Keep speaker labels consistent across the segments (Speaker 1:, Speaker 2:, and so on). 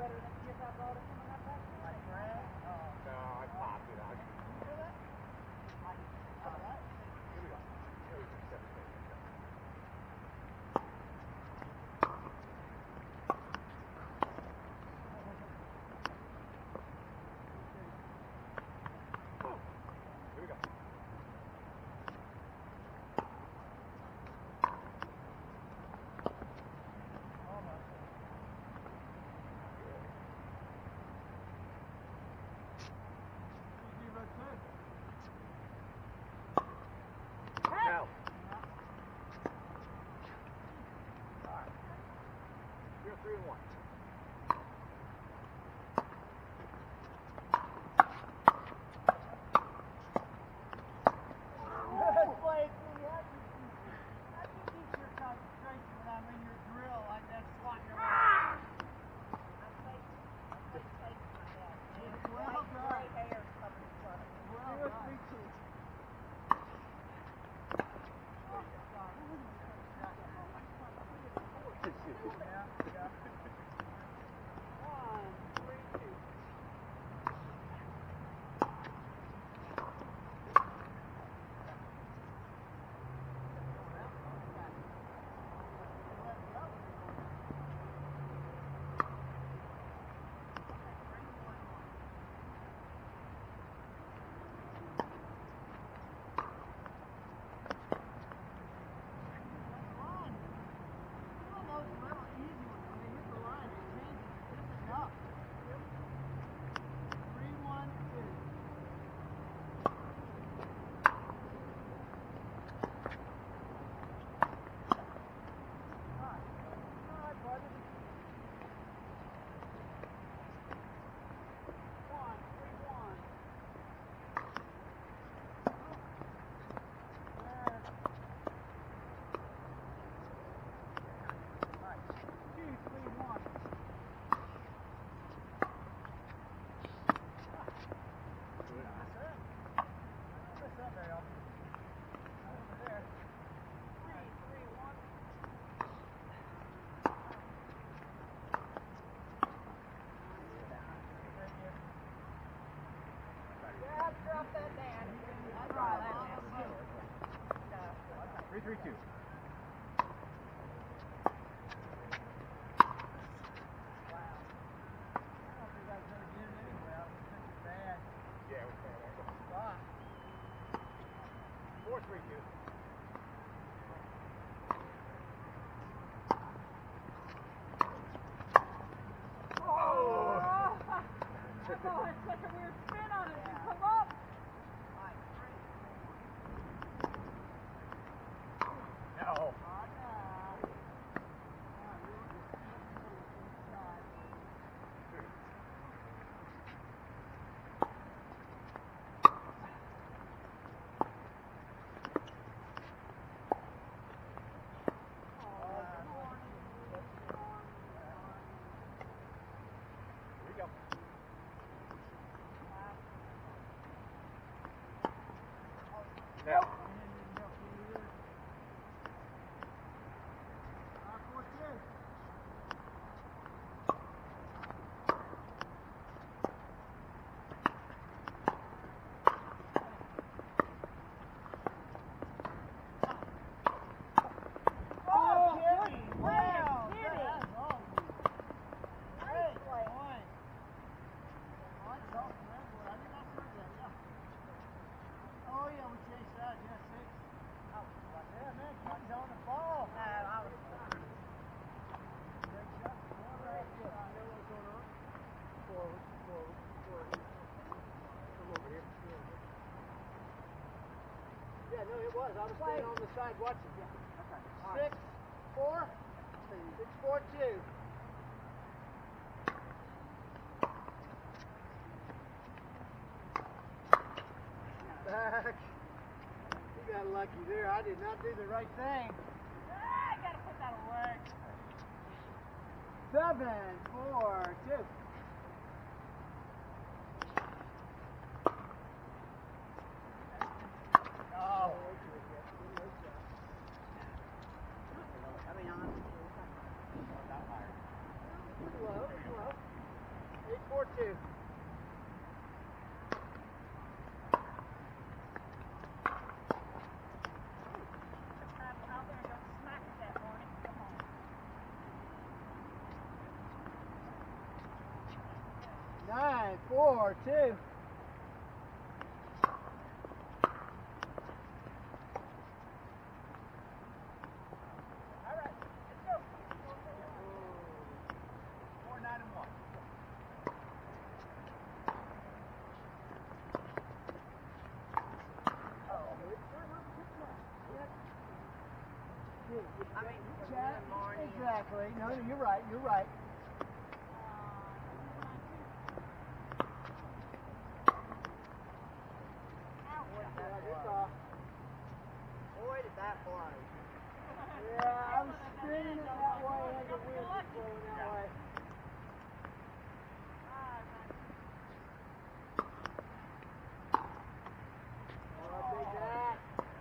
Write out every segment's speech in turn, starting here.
Speaker 1: No, it was. I was standing on the side watching you. Okay. 6-4. 6-4-2. Back. You got lucky there. I did not do the right thing.
Speaker 2: I gotta put that away.
Speaker 1: 7-4-2. Low. 8-4-2.
Speaker 2: I'm gonna go smack it that morning. Come on.
Speaker 1: 9-4-2.
Speaker 2: All right, let's go.
Speaker 3: 4-9-1.
Speaker 1: I mean, exactly. No, you're right. You're right.
Speaker 3: Boy, did that fly.
Speaker 1: Yeah, I was spinning it that way and the wind was blowing that way. Oh, big that.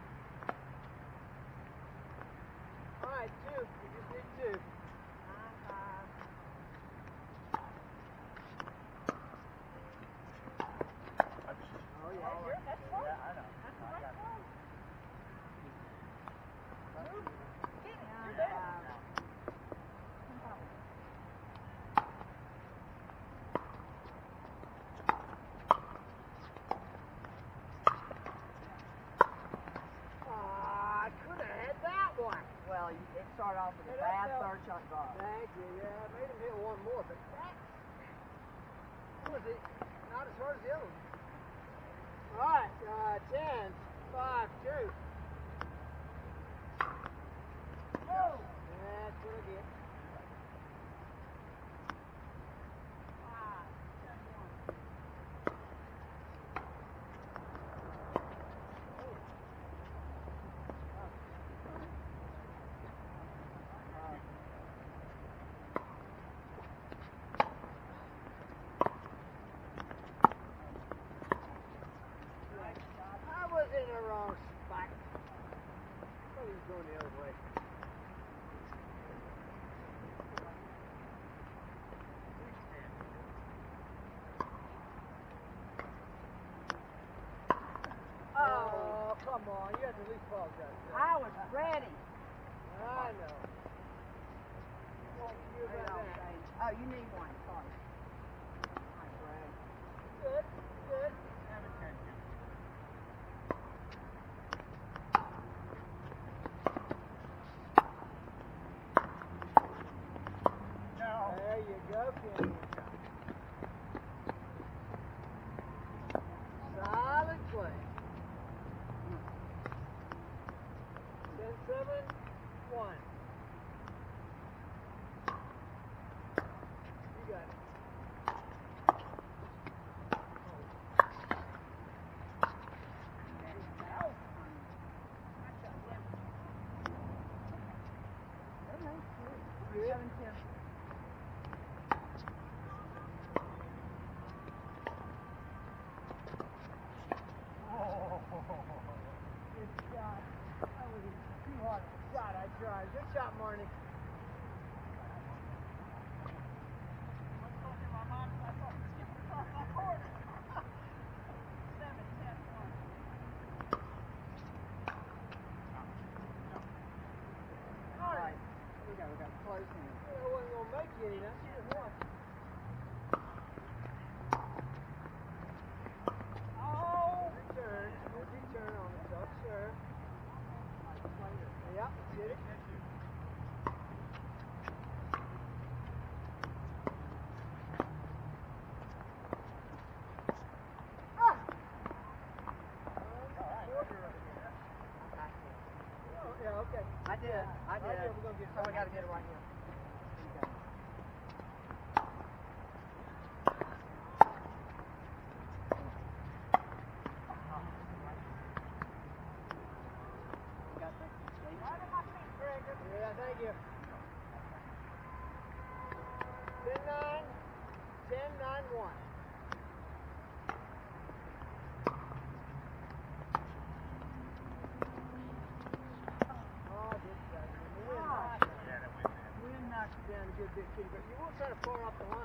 Speaker 1: All right, 2. You just need 2. Oh, yeah.
Speaker 2: That's fun.
Speaker 3: Yeah, I know.
Speaker 2: That's the
Speaker 3: I
Speaker 2: right
Speaker 3: got
Speaker 2: one. Get it.
Speaker 3: it.
Speaker 2: You're there.
Speaker 1: I could have had that one.
Speaker 3: Well, it started off with a
Speaker 1: Yeah,
Speaker 3: bad
Speaker 1: that
Speaker 3: third shot drive.
Speaker 1: Thank you. Yeah, I made him hit one more, but that was it. Not as hard as the other one. All right, 10-5-2.
Speaker 2: Oh.
Speaker 1: That's what I get. I was in the wrong spot. I was going the other way. Oh, come on. You had to at least apologize for that.
Speaker 3: I was ready.
Speaker 1: I know. What you do about that?
Speaker 3: Oh, you need one. Sorry. Nice, Brad.
Speaker 1: Good, good.
Speaker 3: Have a 10. No.
Speaker 1: There you go, Kenny. Solid play. 10-7-1. You got it. Good.
Speaker 3: 7-10.
Speaker 1: Good shot. That was too hard a shot. I tried. Good shot, Marnie.
Speaker 3: All right. We got close in.
Speaker 1: I wasn't going to make you any. I should have won.
Speaker 2: Oh.
Speaker 1: Return. Good return on itself, sir. Yep, get it. Ah! Oh, yeah, okay.
Speaker 3: I did.
Speaker 1: Right here, we're gonna get it
Speaker 3: So we
Speaker 1: right
Speaker 3: got to
Speaker 1: here.
Speaker 3: get it right here. Okay. Got the state.
Speaker 1: Yeah, thank you. 10-9, 10-9-1. Oh, this guy. The wind knocked you down a good bit, Kitty, but you weren't kind of far off the line.